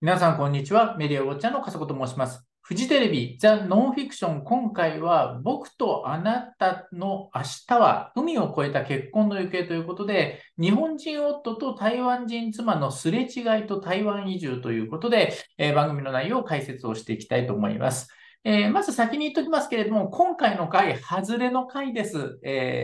皆さん、こんにちは。メディアウォッチャーの笠子と申します。フジテレビザ・ノンフィクション。今回は僕とあなたの明日は海を越えた結婚の行方ということで、日本人夫と台湾人妻のすれ違いと台湾移住ということで、番組の内容を解説をしていきたいと思います。まず先に言っておきますけれども、今回の回、外れの回です。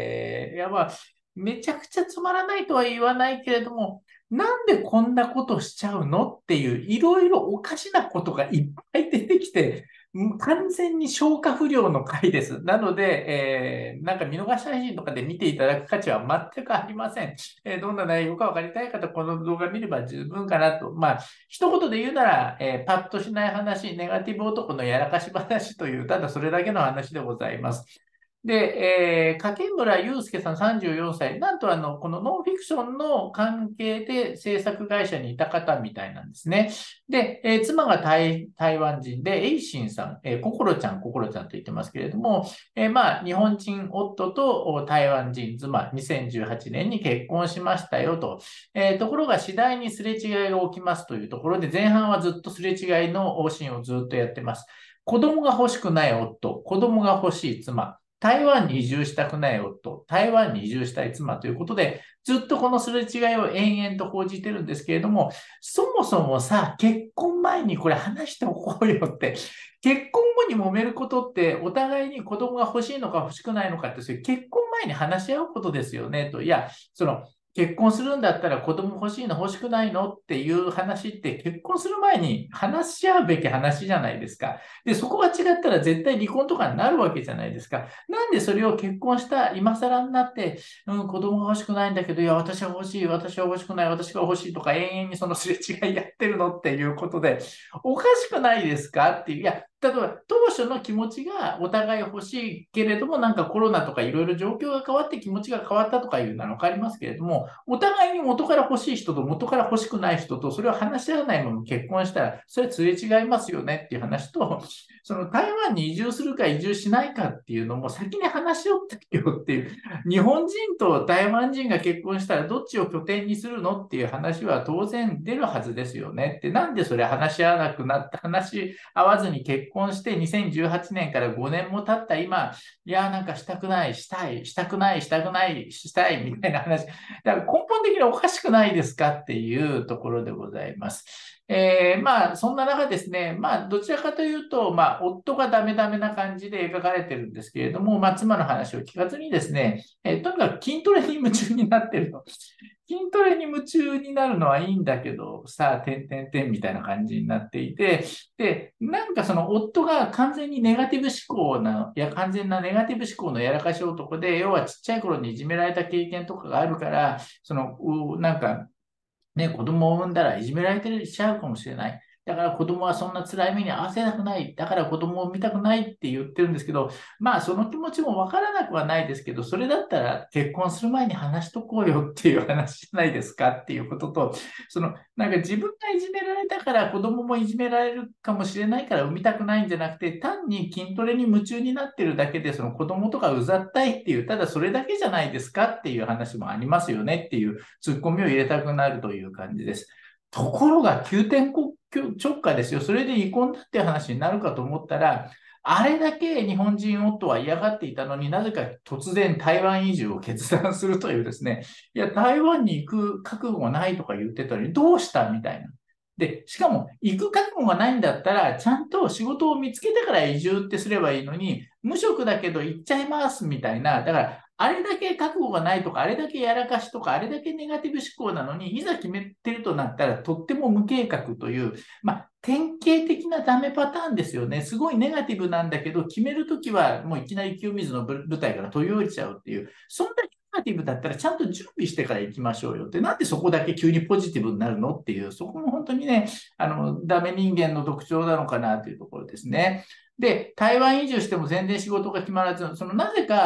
めちゃくちゃつまらないとは言わないけれども、なんでこんなことしちゃうのっていう、いろいろおかしなことがいっぱい出てきて、完全に消化不良の回です。なので、なんか見逃し配信とかで見ていただく価値は全くありません。どんな内容か分かりたい方、この動画見れば十分かなと。まあ、一言で言うなら、パッとしない話、ネガティブ男のやらかし話という、ただそれだけの話でございます。で、掛村祐介さん34歳、なんとこのノンフィクションの関係で制作会社にいた方みたいなんですね。で、妻が台湾人で、エイシンさん、ココロちゃんと言ってますけれども、まあ、日本人夫と台湾人妻、2018年に結婚しましたよと。ところが次第にすれ違いが起きますというところで、前半はずっとすれ違いのシーンをずっとやってます。子供が欲しくない夫、子供が欲しい妻、台湾に移住したくない夫、台湾に移住したい妻ということで、ずっとこのすれ違いを延々と報じてるんですけれども、そもそもさ、結婚前にこれ話しておこうよって、結婚後に揉めることって、お互いに子供が欲しいのか欲しくないのかって、それ結婚前に話し合うことですよねと。いや、結婚するんだったら子供欲しいの欲しくないのっていう話って結婚する前に話し合うべき話じゃないですか。で、そこが違ったら絶対離婚とかになるわけじゃないですか。なんでそれを結婚した今更になって、子供が欲しくないんだけど、いや、私は欲しい、私は欲しくない、私が欲しいとか永遠にそのすれ違いやってるのっていうことで、おかしくないですかっていう。いや、例えば当初の気持ちがお互い欲しいけれども、なんかコロナとかいろいろ状況が変わって気持ちが変わったとかいうのはわかりますけれども、お互いに元から欲しい人と元から欲しくない人と、それを話し合わないまま結婚したら、それすれ違いますよねっていう話と、その台湾に移住するか移住しないかっていうのも先に話し合ったよっていう、日本人と台湾人が結婚したらどっちを拠点にするのっていう話は当然出るはずですよねって、なんでそれ話し合わなくなった、話し合わずに結婚して2018年から5年も経った今、いや、なんかしたくない、したい、したくない、したくない、したいみたいな話。だから根本的におかしくないですかっていうところでございます。まあ、そんな中ですね、まあ、どちらかというと、まあ、夫がダメダメな感じで描かれてるんですけれども、まあ、妻の話を聞かずにですね、とにかく筋トレに夢中になってると。筋トレに夢中になるのはいいんだけど、さあ、てんてんてんみたいな感じになっていて、で、なんかその夫が完全にネガティブ思考な、いや、完全なネガティブ思考のやらかし男で、要はちっちゃい頃にいじめられた経験とかがあるから、なんか、ね、子供を産んだらいじめられてるしちゃうかもしれない。だから子供はそんな辛い目に遭わせたくない。だから子供を産みたくないって言ってるんですけど、まあその気持ちもわからなくはないですけど、それだったら結婚する前に話しとこうよっていう話じゃないですかっていうことと、なんか自分がいじめられたから子供もいじめられるかもしれないから産みたくないんじゃなくて、単に筋トレに夢中になってるだけで、その子供とかうざったいっていう、ただそれだけじゃないですかっていう話もありますよねっていうツッコミを入れたくなるという感じです。ところが急転直下ですよ。それで離婚だって話になるかと思ったら、あれだけ日本人夫は嫌がっていたのになぜか突然台湾移住を決断するというですね、いや、台湾に行く覚悟がないとか言ってたのに、どうしたみたいな。で、しかも、行く覚悟がないんだったら、ちゃんと仕事を見つけてから移住ってすればいいのに、無職だけど行っちゃいますみたいな。だから、あれだけ覚悟がないとか、あれだけやらかしとか、あれだけネガティブ思考なのに、いざ決めてるとなったら、とっても無計画という、まあ、典型的なダメパターンですよね。すごいネガティブなんだけど、決めるときはもういきなり清水の舞台から飛び降りちゃうっていう、そんなネガティブだったらちゃんと準備してから行きましょうよって、なんでそこだけ急にポジティブになるのっていう、そこも本当にね、ダメ人間の特徴なのかなというところですね。で、台湾移住しても全然仕事が決まらず、なぜか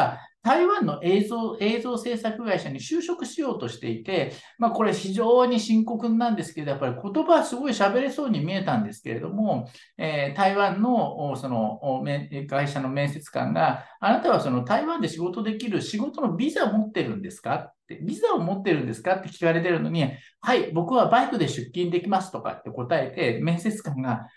台湾の映像制作会社に就職しようとしていて、まあこれ非常に深刻なんですけど、やっぱり言葉はすごい喋れそうに見えたんですけれども、台湾のその会社の面接官が、あなたはその台湾で仕事できる仕事のビザを持ってるんですかって、ビザを持ってるんですかって聞かれてるのに、はい、僕はバイクで出勤できますとかって答えて、面接官が、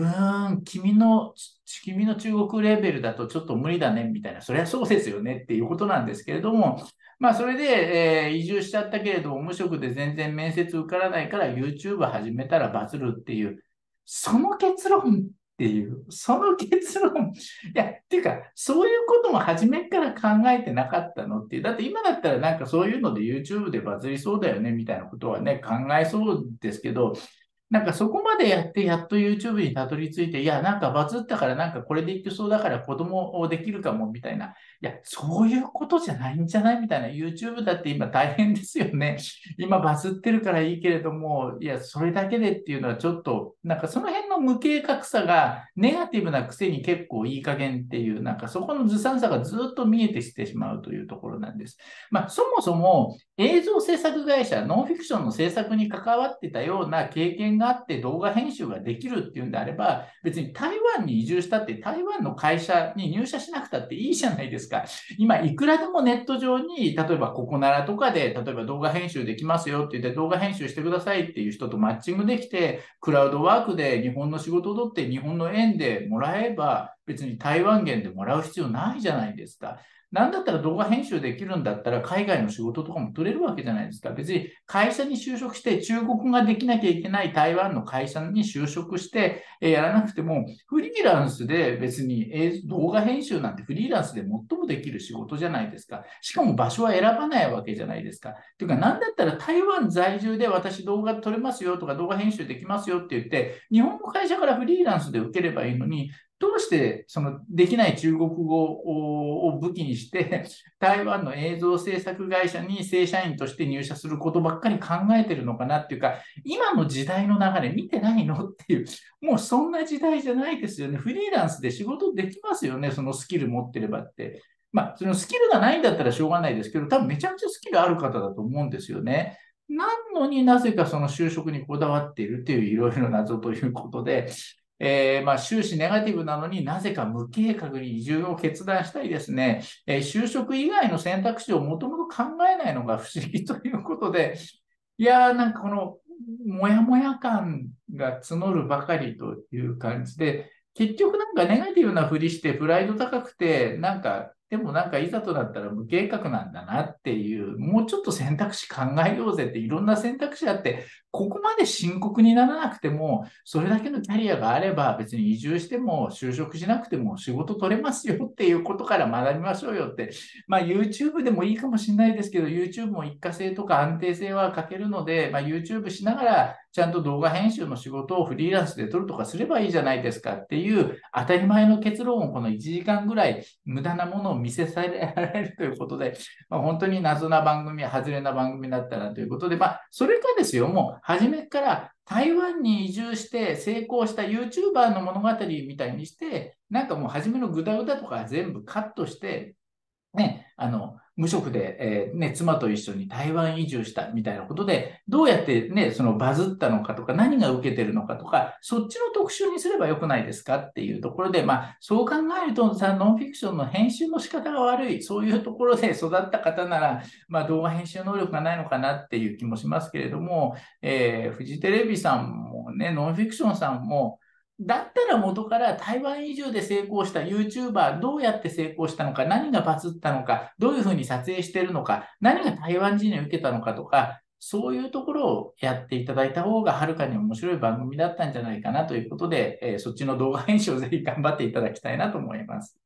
君の中国レベルだとちょっと無理だね、みたいな、そりゃそうですよねっていうことなんですけれども、まあ、それで、移住しちゃったけれども、無職で全然面接受からないから YouTube 始めたらバズるっていう、その結論っていう、その結論。いや、っていうか、そういうことも初めから考えてなかったのっていう。だって今だったらなんかそういうので YouTube でバズりそうだよね、みたいなことはね、考えそうですけど、なんかそこまでやって、やっと YouTube にたどり着いて、いや、なんかバズったからなんかこれでいけそうだから子供をできるかもみたいな。いや、そういうことじゃないんじゃないみたいな。YouTube だって今大変ですよね。今バズってるからいいけれども、いや、それだけでっていうのはちょっと、なんかその辺の無計画さがネガティブなくせに結構いい加減っていう、なんかそこのずさんさがずっと見えてきてしまうというところなんです。まあ、そもそも映像制作会社、ノンフィクションの制作に関わってたような経験があって動画編集ができるっていうんであれば、別に台湾に移住したって台湾の会社に入社しなくたっていいじゃないですか。今、いくらでもネット上に、例えばここならとかで、例えば動画編集できますよって言って動画編集してくださいっていう人とマッチングできて、クラウドワークで日本の仕事を取って日本の円でもらえば、別に台湾元でもらう必要ないじゃないですか。なんだったら動画編集できるんだったら海外の仕事とかも取れるわけじゃないですか。別に会社に就職して中国語ができなきゃいけない台湾の会社に就職してやらなくてもフリーランスで別に動画編集なんてフリーランスで最もできる仕事じゃないですか。しかも場所は選ばないわけじゃないですか。っていうかなんだったら台湾在住で私動画撮れますよとか動画編集できますよって言って日本の会社からフリーランスで受ければいいのにどうしてそのできない中国語を武器にして台湾の映像制作会社に正社員として入社することばっかり考えてるのかなっていうか、今の時代の流れ見てないのっていう、もうそんな時代じゃないですよね。フリーランスで仕事できますよね、そのスキル持ってればって。まあ、そのスキルがないんだったらしょうがないですけど、多分めちゃくちゃスキルある方だと思うんですよね。なのになぜかその就職にこだわっているっていういろいろ謎ということで、まあ、終始ネガティブなのになぜか無計画に移住を決断したりですね、就職以外の選択肢をもともと考えないのが不思議ということで、いやーなんかこのもやもや感が募るばかりという感じで、結局なんかネガティブなふりしてプライド高くて、なんか、でもなんかいざとなったら無計画なんだなっていう、もうちょっと選択肢考えようぜっていろんな選択肢あって、ここまで深刻にならなくても、それだけのキャリアがあれば別に移住しても就職しなくても仕事取れますよっていうことから学びましょうよって。まあ YouTube でもいいかもしれないですけど、YouTube も一過性とか安定性は欠けるので、まあ、YouTube しながらちゃんと動画編集の仕事をフリーランスで取るとかすればいいじゃないですかっていう当たり前の結論をこの1時間ぐらい無駄なものを見せされられるということで、まあ、本当に謎な番組、外れな番組だったなということで、まあ、それかですよ、もう初めから台湾に移住して成功した YouTuber の物語みたいにして、なんかもう初めのグダグダとか全部カットして、ね、無職で、ね、妻と一緒に台湾移住したみたいなことで、どうやってね、そのバズったのかとか、何が受けてるのかとか、そっちの特集にすればよくないですかっていうところで、まあ、そう考えると、ノンフィクションの編集の仕方が悪い、そういうところで育った方なら、まあ、動画編集能力がないのかなっていう気もしますけれども、フジテレビさんもね、ノンフィクションさんも、だったら元から台湾移住で成功した YouTuber、どうやって成功したのか、何がバズったのか、どういうふうに撮影しているのか、何が台湾人に受けたのかとか、そういうところをやっていただいた方がはるかに面白い番組だったんじゃないかなということで、そっちの動画編集をぜひ頑張っていただきたいなと思います。